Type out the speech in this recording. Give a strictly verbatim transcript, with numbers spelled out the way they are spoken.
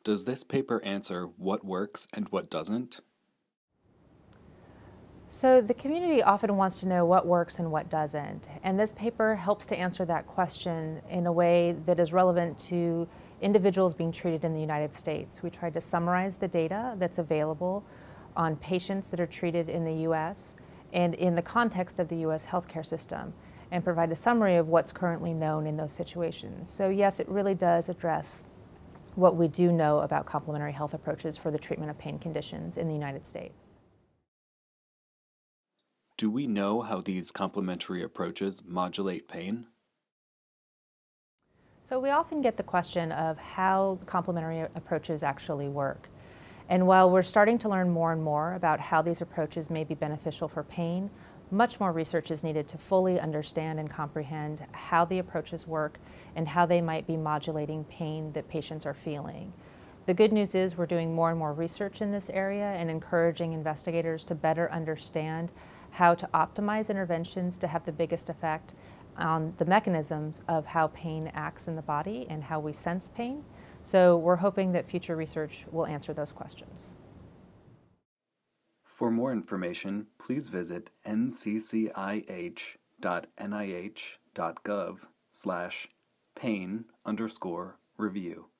Does this paper answer what works and what doesn't? So the community often wants to know what works and what doesn't, and this paper helps to answer that question in a way that is relevant to individuals being treated in the United States. We tried to summarize the data that's available on patients that are treated in the U S and in the context of the U S healthcare system, and provide a summary of what's currently known in those situations. So yes, it really does address what we do know about complementary health approaches for the treatment of pain conditions in the United States. Do we know how these complementary approaches modulate pain? So we often get the question of how complementary approaches actually work. And while we're starting to learn more and more about how these approaches may be beneficial for pain, much more research is needed to fully understand and comprehend how the approaches work and how they might be modulating pain that patients are feeling. The good news is we're doing more and more research in this area and encouraging investigators to better understand how to optimize interventions to have the biggest effect on the mechanisms of how pain acts in the body and how we sense pain. So we're hoping that future research will answer those questions. For more information, please visit N C C I H dot N I H dot gov slash pain underscore review.